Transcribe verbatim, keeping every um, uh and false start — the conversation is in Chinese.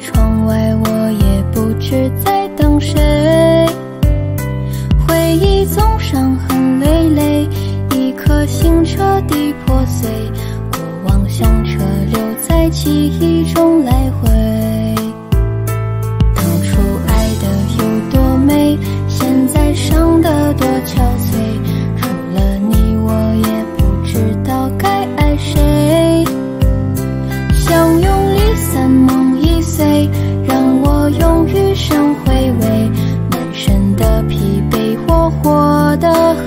窗外我也不知在等谁，回忆总伤痕累累，一颗心彻底破碎，过往像车流在记忆中来回。当初爱的有多美，现在伤得多憔悴，除了你我也不知道该爱谁。相拥离散梦已碎，让我用余生回味，满身的疲惫，我活得